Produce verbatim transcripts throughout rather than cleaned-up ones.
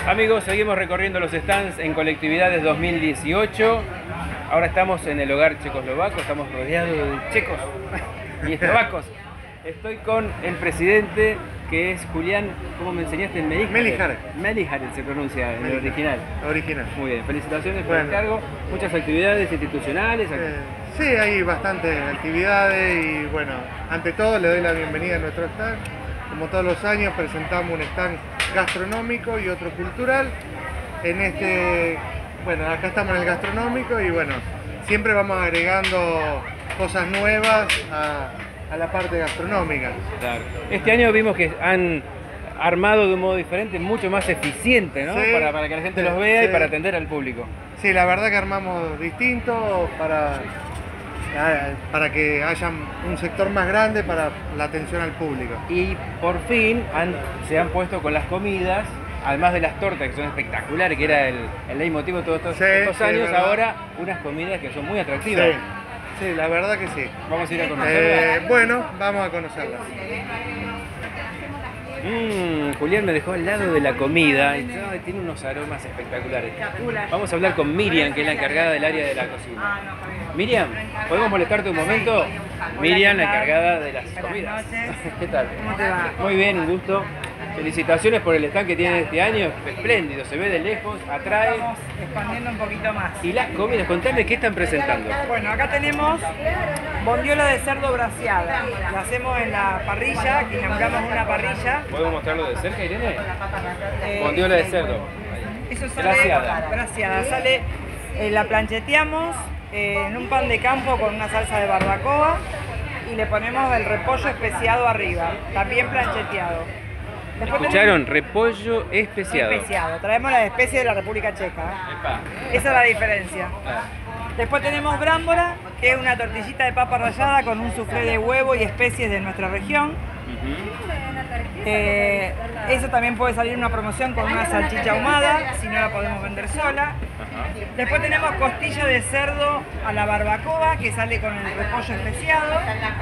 Amigos, seguimos recorriendo los stands en Colectividades dos mil dieciocho. Ahora estamos en el hogar checoslovaco, estamos rodeados de checos y eslovacos. Estoy con el presidente, que es Julián, ¿cómo me enseñaste? Meliharet. Meliharet. Meliharet se pronuncia en el original. Original. Muy bien, felicitaciones por Bueno. el cargo. Muchas actividades institucionales. Eh, sí, hay bastantes actividades y bueno, ante todo le doy la bienvenida a nuestro stand. Como todos los años presentamos un stand gastronómico y otro cultural. En este, bueno, acá estamos en el gastronómico y bueno, siempre vamos agregando cosas nuevas a, a la parte gastronómica. Claro. Este año vimos que han armado de un modo diferente, mucho más eficiente, ¿no? Sí, para, para que la gente sí, los vea sí. y para atender al público. Sí, la verdad que armamos distinto para, para que haya un sector más grande para la atención al público. Y por fin han, se han puesto con las comidas, además de las tortas que son espectaculares, que era el, el leitmotiv de todos estos, Sí, estos sí, años, verdad. ahora unas comidas que son muy atractivas. Sí, sí, la verdad que sí. Vamos a ir a conocerlas. Eh, bueno, vamos a conocerlas. Mmm, Julián me dejó al lado de la comida y no, tiene unos aromas espectaculares. Vamos a hablar con Miriam, que es la encargada del área de la cocina. Miriam, ¿podemos molestarte un momento? Miriam, la encargada de las comidas. ¿Qué tal? ¿Cómo te va? Muy bien, un gusto. Felicitaciones por el stand que tienen este año, espléndido, se ve de lejos, atrae. Estamos expandiendo un poquito más. Y las comidas, contame qué están presentando. Bueno, acá tenemos bondiola de cerdo braseada. La hacemos en la parrilla, que inauguramos una parrilla. ¿Podemos mostrarlo de cerca, Irene? Eh, Bondiola de cerdo. Eso sale Braseada. braseada. Sale, eh, la plancheteamos eh, en un pan de campo con una salsa de barbacoa y le ponemos el repollo especiado arriba, también plancheteado. Después ¿Escucharon? Repollo especiado. tenemos especiado. Traemos las especies de la República Checa. Epa. Esa es la diferencia. Después tenemos brámbora, que es una tortillita de papa rallada con un soufflé de huevo y especies de nuestra región. Ujú. Eh, eso también puede salir en una promoción con una salchicha ahumada, si no la podemos vender sola. Ajá. Después tenemos costilla de cerdo a la barbacoa, que sale con el repollo especiado.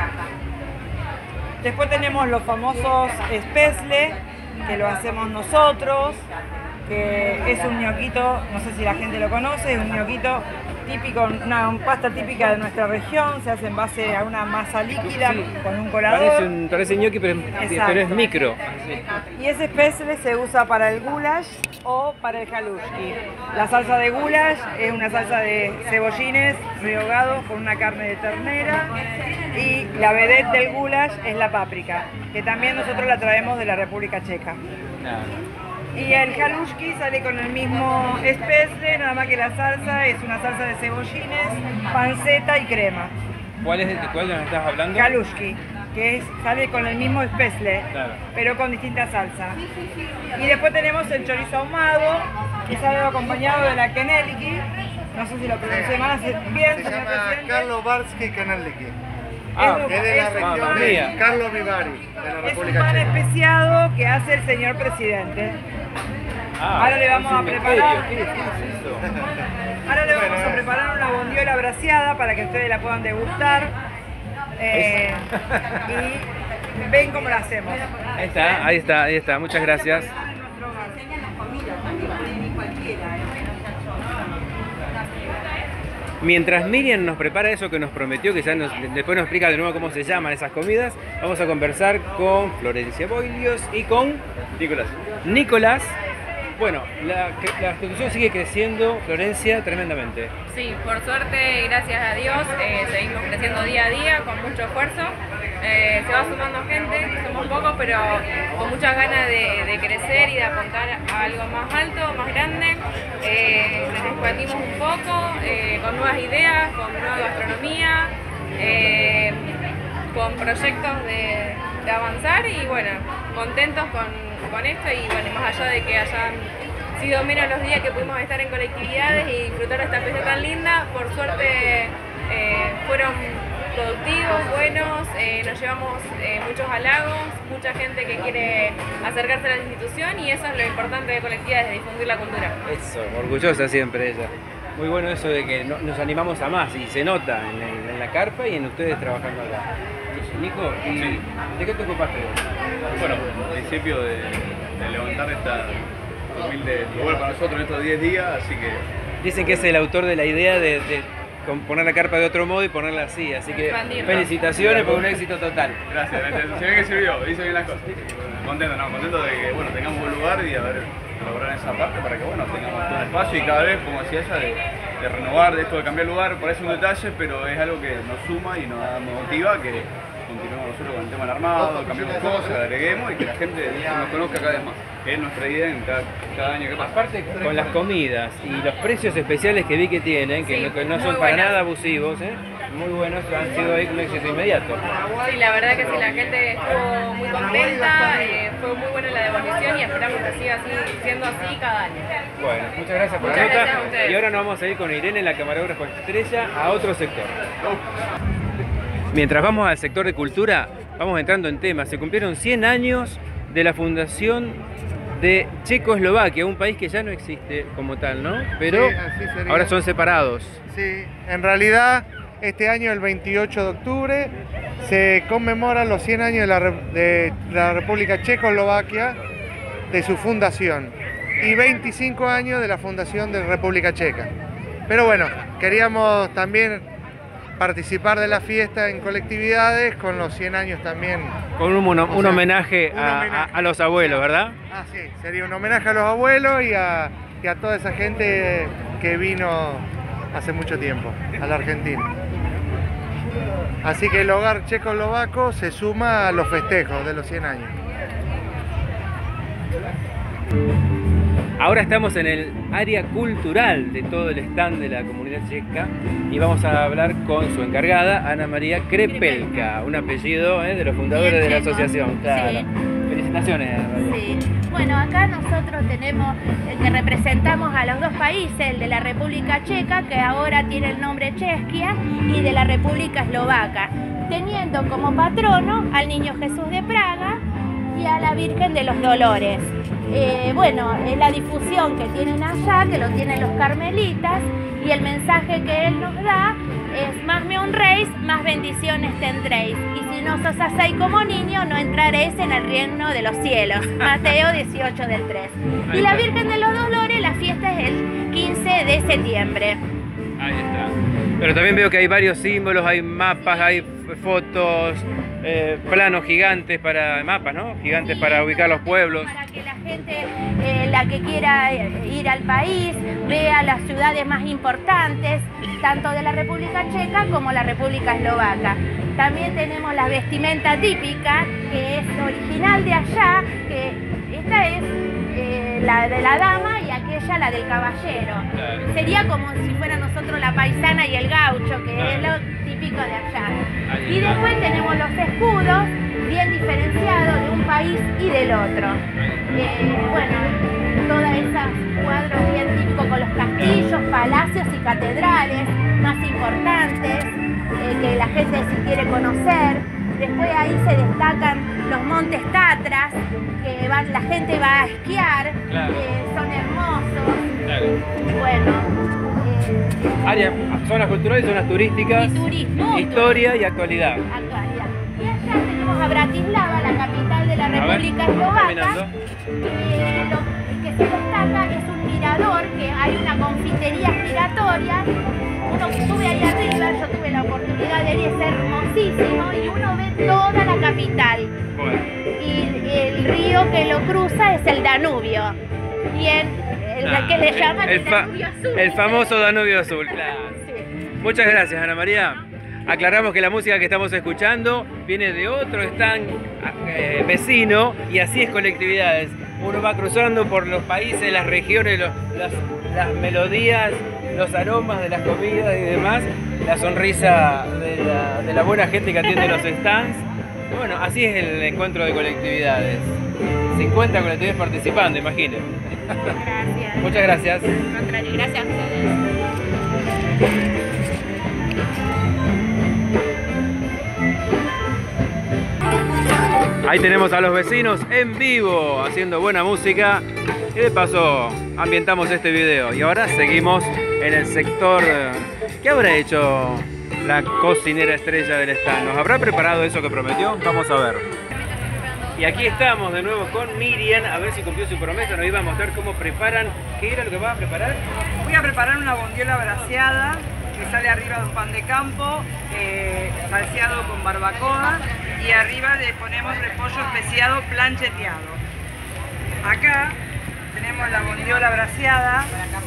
Después tenemos los famosos espesle, que lo hacemos nosotros, que es un ñoquito, no sé si la gente lo conoce, es un ñoquito típico, una pasta típica de nuestra región, se hace en base a una masa líquida Sí. con un colador. Parece, un, parece ñoqui, pero, Exacto. pero es micro. Y ese espesle se usa para el goulash o para el halushki. La salsa de goulash es una salsa de cebollines rehogados con una carne de ternera y la vedette del goulash es la páprica, que también nosotros la traemos de la República Checa. Nada. Y el halushki sale con el mismo espesle, nada más que la salsa es una salsa de cebollines, panceta y crema. ¿Cuál es el de cuál nos estás hablando? Halushki, que es, sale con el mismo espesle, Claro. pero con distinta salsa. Y después tenemos el chorizo ahumado, que sale acompañado de la keneliki. No sé si lo pronuncié mal, bien, Se señor llama presidente. Carlo Barsky Canaliki, Ah, Es que es de la es un región pan- de Carlo Vivari, de la Es un República pan Checa. especiado que hace el señor presidente. Ah, Ahora le vamos es un a preparar. misterio. ¿Qué, qué es eso? Ahora le vamos Bueno, a preparar una bondiola braseada para que ustedes la puedan degustar. Eh, y ven cómo la hacemos. Ahí está, ahí está, ahí está. Muchas gracias. Mientras Miriam nos prepara eso que nos prometió, que ya nos, después nos explica de nuevo cómo se llaman esas comidas, vamos a conversar con Florencia Boilios y con Nicolás. Nicolás. Bueno, la, la institución sigue creciendo, Florencia, tremendamente. Sí, por suerte, gracias a Dios, eh, seguimos creciendo día a día con mucho esfuerzo. Eh, se va sumando gente, somos pocos, pero con muchas ganas de, de crecer y de apuntar a algo más alto, más grande. Eh, nos expandimos un poco, eh, con nuevas ideas, con nueva gastronomía, eh, con proyectos de, de avanzar y bueno, contentos con, con esto y bueno, más allá de que hayan sido menos los días que pudimos estar en colectividades y disfrutar de esta fiesta tan linda, por suerte eh, fueron productivos, buenos, eh, nos llevamos eh, muchos halagos, mucha gente que quiere acercarse a la institución y eso es lo importante de colectividades, de difundir la cultura. Eso, orgullosa siempre ella. Muy bueno eso de que no, nos animamos a más y se nota en, el, en la carpa y en ustedes trabajando acá. Nico, ¿y Sí. de qué te ocupaste? Bueno, al principio de, de levantar esta, humilde lugar para nosotros en estos diez días, así que... Dicen que es el autor de la idea de, de poner la carpa de otro modo y ponerla así, así que felicitaciones por un éxito total. Gracias, gracias. Se ve que sirvió, hizo bien las cosas. Contento, no, contento de que bueno, tengamos un buen lugar y a ver, lograr esa parte para que bueno, tengamos todo el espacio y cada vez, como decía ella, de, de renovar, de esto de cambiar lugar, parece un detalle, pero es algo que nos suma y nos motiva que continuemos nosotros con el tema del armado, cambiemos cosas, agreguemos y que la gente nos conozca cada vez más, que es nuestra idea en cada, cada año que pasa. Aparte con las comidas y los precios especiales que vi que tienen, que, sí, no, que no son para nada abusivos, ¿eh? Muy buenos, han sido ahí un éxito inmediato. Sí, la verdad que sí, la gente estuvo muy contenta, eh, fue muy buena la devolución y esperamos que siga así, siendo así cada año. Bueno, muchas gracias por muchas la nota. Gracias a ustedes. Y ahora nos vamos a ir con Irene, la camarógrafa estrella, a otro sector. Mientras vamos al sector de cultura, vamos entrando en temas. Se cumplieron cien años de la fundación de Checoslovaquia, un país que ya no existe como tal, ¿no? Pero sí, así sería. Ahora son separados. Sí, en realidad este año, el veintiocho de octubre, se conmemoran los cien años de la, de la República Checoslovaquia, de su fundación, y veinticinco años de la fundación de la República Checa. Pero bueno, queríamos también participar de la fiesta en colectividades con los cien años también. Con un, un, un, sea, homenaje, un a, homenaje a, a los abuelos, ¿verdad? Ah, sí, sería un homenaje a los abuelos y a, y a toda esa gente que vino hace mucho tiempo a la Argentina. Así que el hogar checoslovaco se suma a los festejos de los cien años. Ahora estamos en el área cultural de todo el stand de la comunidad checa y vamos a hablar con su encargada, Ana María Krepelka, un apellido ¿eh? de los fundadores de la asociación. Claro. Sí. Felicitaciones, Ana María. Sí. Bueno, acá nosotros tenemos el que representamos a los dos países, el de la República Checa, que ahora tiene el nombre Chesquia, y de la República Eslovaca, teniendo como patrono al Niño Jesús de Praga y a la Virgen de los Dolores. Eh, bueno, es la difusión que tienen allá, que lo tienen los carmelitas, y el mensaje que él nos da es: más me honréis, más bendiciones tendréis, y si no os hacéis como niño, no entraréis en el reino de los cielos. Mateo dieciocho del tres. Y la Virgen de los Dolores, la fiesta es el quince de septiembre. Ahí está. Pero también veo que hay varios símbolos, hay mapas, hay fotos, eh, planos gigantes para mapas, ¿no? Gigantes, sí, para ubicar los pueblos. Para que la gente, eh, la que quiera ir al país, vea las ciudades más importantes, tanto de la República Checa como la República Eslovaca. También tenemos la vestimenta típica, que es original de allá, que esta es eh, la de la dama y aquella la del caballero. Claro. Sería como si fuera nosotros la paisana y el gaucho, que claro, es lo típico de allá. Y después tenemos los escudos bien diferenciados de un país y del otro. Eh, bueno, todas esas cuadros bien típicos con los castillos, palacios y catedrales más importantes, eh, que la gente si quiere conocer. Después ahí se destacan los montes Tatras, que van, la gente va a esquiar, claro, eh, son hermosos. Claro. Bueno, eh, área, zonas culturales, zonas turísticas, y turismo, historia y actualidad. Actualidad. Y allá tenemos a Bratislava, la capital de la República Eslovaca. Eh, lo que se destaca es un mirador, que hay una confitería giratoria. Uno sube ahí arriba, yo tuve la oportunidad de ir, es hermosísimo, y uno ve toda la capital. Bueno. Y el río que lo cruza es el Danubio. Y el, el ah, que le llaman el, el, el Danubio Azul. El famoso Danubio Azul, claro. Sí. Muchas gracias, Ana María. Aclaramos que la música que estamos escuchando viene de otro stand eh, vecino, y así es colectividades. Uno va cruzando por los países, las regiones, los, las, las melodías, los aromas de las comidas y demás, la sonrisa de la, de la buena gente que atiende los stands. Bueno, así es el encuentro de colectividades. cincuenta colectividades participando, imaginen. Gracias. Muchas gracias. Gracias a ustedes. Ahí tenemos a los vecinos en vivo haciendo buena música y de paso ambientamos este video. Y ahora seguimos en el sector. ¿Qué habrá hecho la cocinera estrella del stand? ¿Nos habrá preparado eso que prometió? Vamos a ver. Y aquí estamos de nuevo con Miriam, a ver si cumplió su promesa, nos iba a mostrar cómo preparan. ¿Qué era lo que vas a preparar? Voy a preparar una bondiola braseada que sale arriba de un pan de campo, eh, salseado con barbacoa, y arriba le ponemos repollo especiado plancheteado. Acá tenemos la bondiola braseada,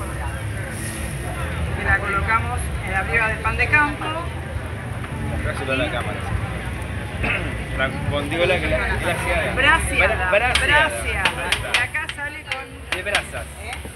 que la colocamos en arriba del pan de campo. Mostráselo a la cámara. La bondiola que la braseada. Braseada, Bra- braseada. braseada. Y acá sale con De brasas.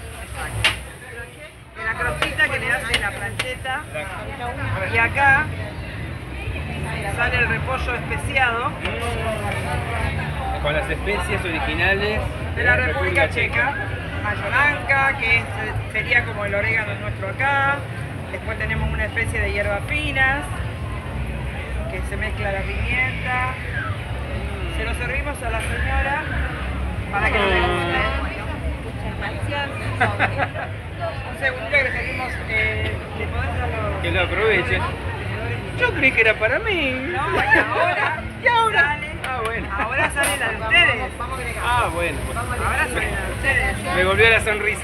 de la crostita que le hace la plancheta. Y acá sale el repollo especiado Con las especies originales de la República Checa. Mayoranca, que es- sería como el orégano nuestro acá. Después tenemos una especie de hierbas finas, que se mezcla la pimienta. Se lo servimos a la señora para que no le guste. Un segundito que le servimos, eh, ¿le podés dar los- que lo aprovechen. Yo creí que era para mí. No, y ahora, ¿Y ahora? sale, Ah, bueno. ahora sale la de ustedes. Ah, bueno. pues, Ahora sale la de ustedes. me volvió la sonrisa.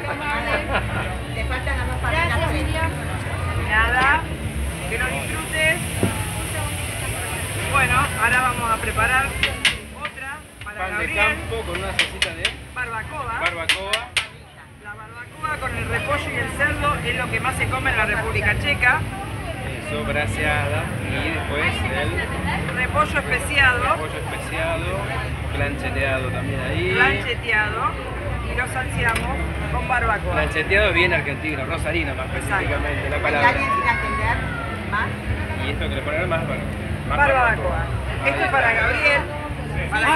Gracias, Miriam. Nada, que lo disfrutes. Bueno, ahora vamos a preparar otra para Pan de Gabriel. campo con una salsita de Barbacoa. barbacoa. La barbacoa con el repollo y el cerdo es lo que más se come en la República Checa. Eso, braseada. Y después el Repollo especiado, pollo especiado, plancheteado también ahí. plancheteado, y lo salseamos con barbacoa. Plancheteado bien argentino, rosarino más específicamente la palabra. Y esto que le ponen más, bueno, más Barbacoa. Esto es para Gabriel. Para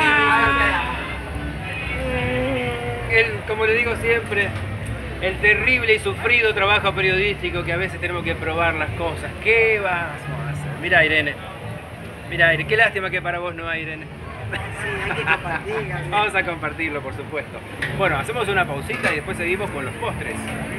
El, como le digo siempre, el terrible y sufrido trabajo periodístico que a veces tenemos que probar las cosas. ¿Qué vamos a hacer? Mira, Irene. Mira, Irene. Qué lástima que para vos no hay, Irene. Sí, hay que compartir, Gabriel. Vamos a compartirlo, por supuesto. Bueno, hacemos una pausita y después seguimos con los postres.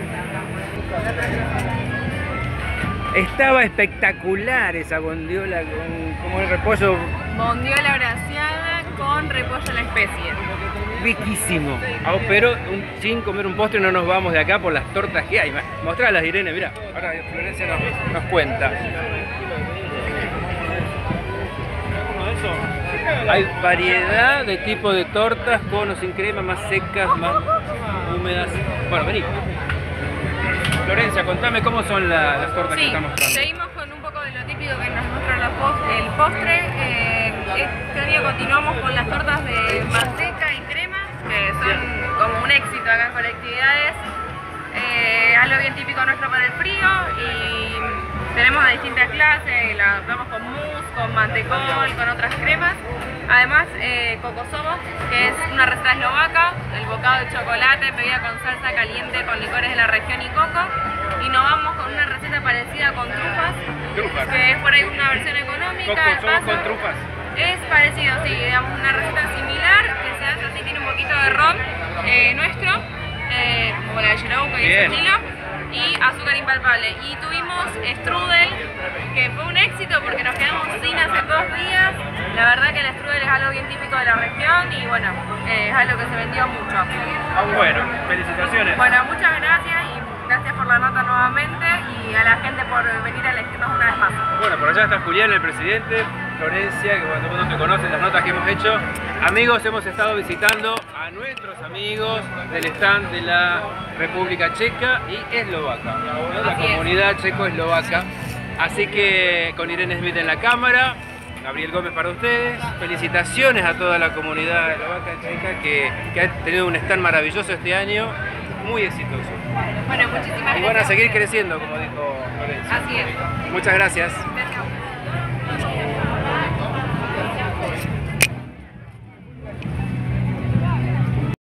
Estaba espectacular esa bondiola con como el repollo Bondiola braseada con repollo a la especie. riquísimo. Ah, pero un- sin comer un postre no nos vamos de acá por las tortas que hay. Mostralas, Irene, mira. Ahora Florencia nos, nos cuenta. Hay variedad de tipos de tortas, con o sin crema, más secas, más húmedas. Bueno, vení. Florencia, contame cómo son la- las tortas que Sí, están mostrando. seguimos con un poco de lo típico que nos muestran los pos- el postre. Eh, este año continuamos con las tortas de manteca y crema, que son como un éxito acá en colectividades. Eh, algo bien típico nuestro para el frío, y tenemos a distintas clases, las damos con mousse, con mantecol, con otras cremas. Además, eh, cocosomo, que es una receta eslovaca, el bocado de chocolate, bebida con salsa caliente con licores de la región y coco. Y nos vamos con una receta parecida con trufas, Trufas. que es por ahí una versión económica. al Cocosomo paso. con trufas. Es parecido, sí, digamos una receta similar, que se hace así, tiene un poquito de ron eh, nuestro, eh, como la de Yerauco y ese Bien. estilo, y azúcar impalpable. Y tuvimos strudel, que fue un éxito porque nos quedamos sin hace dos días. La verdad que el strudel es algo bien típico de la región y bueno, eh, es algo que se vendió mucho. Bueno, felicitaciones. Bueno, muchas gracias y gracias por la nota nuevamente y a la gente por venir a elegirnos una vez más. Bueno, por allá está Julián, el presidente, Florencia, que bueno, todo el mundo te conoce, las notas que hemos hecho. Amigos, hemos estado visitando a nuestros amigos del stand de la República Checa y Eslovaca, ¿no? La Así es. comunidad checo-eslovaca. Así que con Irene Smith en la cámara, Gabriel Gómez para ustedes. Felicitaciones a toda la comunidad eslovaca checa que, que ha tenido un stand maravilloso este año, muy exitoso. Bueno, muchísimas Y van a gracias. seguir creciendo, como dijo Florencia. Así es. Muchas gracias.